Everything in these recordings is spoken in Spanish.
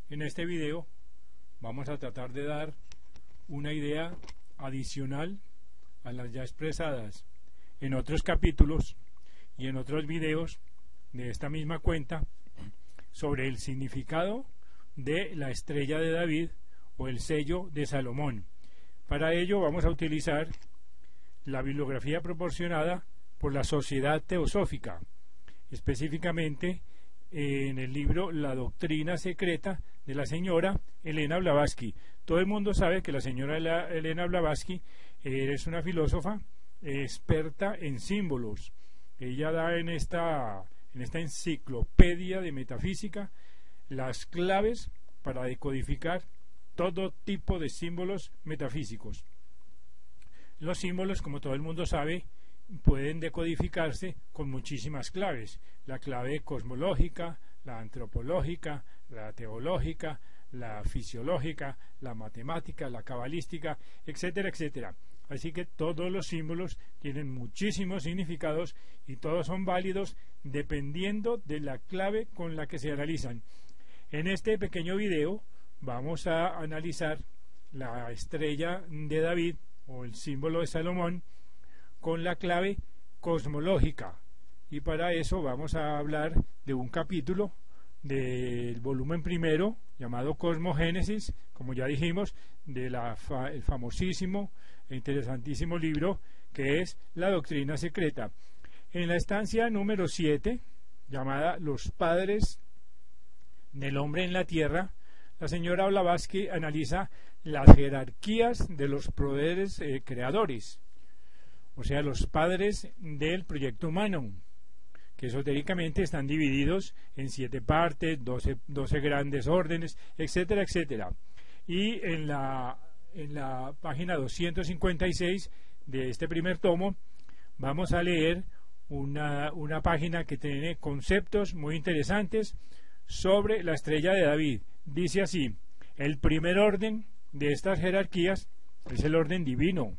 En este video vamos a tratar de dar una idea adicional a las ya expresadas en otros capítulos y en otros videos de esta misma cuenta sobre el significado de la estrella de David o el sello de Salomón. Para ello vamos a utilizar la bibliografía proporcionada por la Sociedad Teosófica, específicamente en el libro La Doctrina Secreta de la señora Elena Blavatsky. Todo el mundo sabe que la señora Elena Blavatsky es una filósofa experta en símbolos. Ella da en esta enciclopedia de metafísica las claves para decodificar todo tipo de símbolos metafísicos. Los símbolos, como todo el mundo sabe, pueden decodificarse con muchísimas claves: la clave cosmológica, la antropológica, la teológica, la fisiológica, la matemática, la cabalística, etcétera, etcétera. Así que todos los símbolos tienen muchísimos significados y todos son válidos dependiendo de la clave con la que se analizan. En este pequeño video vamos a analizar la estrella de David o el símbolo de Salomón con la clave cosmológica, y para eso vamos a hablar de un capítulo del volumen primero llamado Cosmogénesis, como ya dijimos, de el famosísimo e interesantísimo libro que es La Doctrina Secreta. En la estancia número 7, llamada Los Padres del Hombre en la Tierra, la señora Blavatsky analiza las jerarquías de los poderes creadores, o sea, los padres del proyecto humano, que esotéricamente están divididos en 7 partes, 12 grandes órdenes, etcétera, etcétera. Y en la página 256 de este primer tomo vamos a leer una página que tiene conceptos muy interesantes sobre la estrella de David. Dice así: el primer orden de estas jerarquías es el orden divino.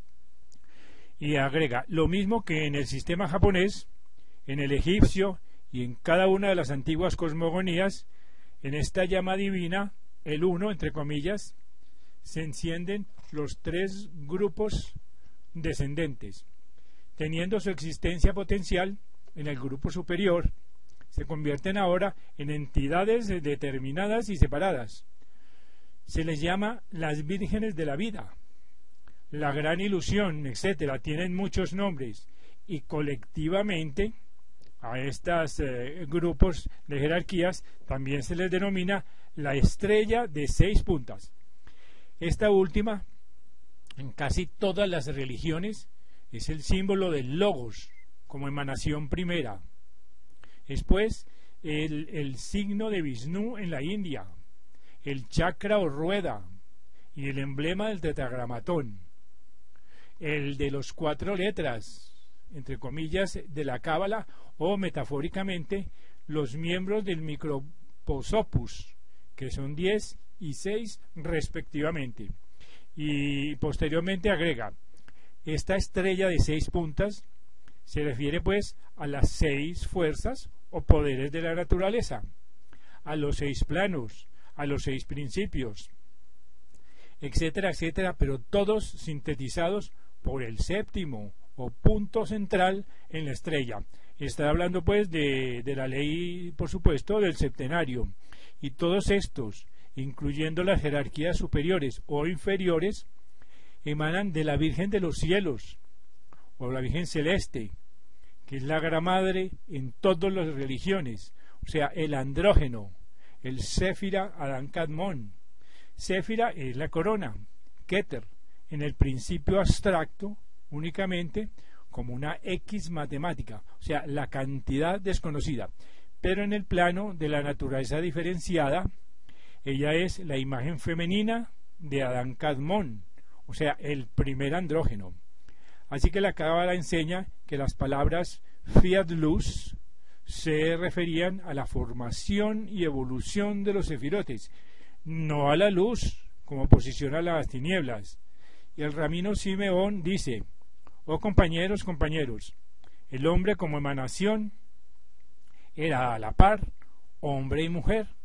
Y agrega: lo mismo que en el sistema japonés, en el egipcio y en cada una de las antiguas cosmogonías, en esta llama divina, el uno, entre comillas, se encienden los 3 grupos descendentes. Teniendo su existencia potencial en el grupo superior, se convierten ahora en entidades determinadas y separadas. Se les llama las vírgenes de la vida, la gran ilusión, etcétera. Tienen muchos nombres, y colectivamente a estos grupos de jerarquías también se les denomina la estrella de 6 puntas. Esta última, en casi todas las religiones, es el símbolo del logos como emanación primera. Es pues el signo de Vishnu en la India, el chakra o rueda y el emblema del tetragramatón, el de los 4 letras, entre comillas, de la cábala, o metafóricamente los miembros del microposopus, que son 10 y 6 respectivamente. Y posteriormente agrega: esta estrella de 6 puntas se refiere pues a las 6 fuerzas o poderes de la naturaleza, a los 6 planos, a los 6 principios, etcétera, etcétera, pero todos sintetizados por el séptimo o punto central en la estrella. Está hablando pues de la ley, por supuesto, del septenario, y todos estos, incluyendo las jerarquías superiores o inferiores, emanan de la Virgen de los Cielos o la Virgen Celeste, que es la Gran Madre en todas las religiones, o sea, el andrógeno, el Séfira Adán Kadmón. Séfira es la corona, Keter, en el principio abstracto únicamente como una X matemática, o sea, la cantidad desconocida, pero en el plano de la naturaleza diferenciada, ella es la imagen femenina de Adán Kadmón, o sea, el primer andrógeno. Así que la Cábala enseña que las palabras Fiat Luz se referían a la formación y evolución de los sefirotes, no a la luz como oposición a las tinieblas. Y el rabino Simeón dice: oh compañeros, el hombre como emanación era a la par hombre y mujer,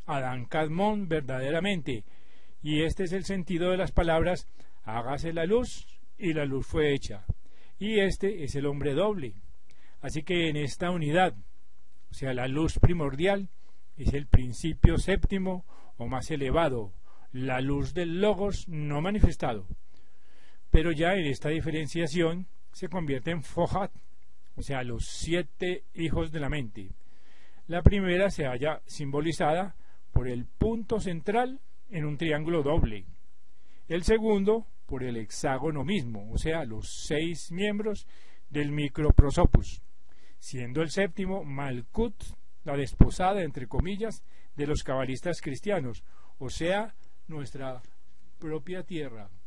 Adán Kadmon verdaderamente, y este es el sentido de las palabras hágase la luz, y la luz fue hecha, y este es el hombre doble. Así que en esta unidad, o sea, la luz primordial es el principio séptimo o más elevado, la luz del logos no manifestado, pero ya en esta diferenciación se convierte en Fohat, o sea, los 7 hijos de la mente. La primera se halla simbolizada por el punto central en un triángulo doble, el segundo por el hexágono mismo, o sea, los 6 miembros del microprosopus, siendo el séptimo Malkut, la desposada, entre comillas, de los cabalistas cristianos, o sea, nuestra propia tierra.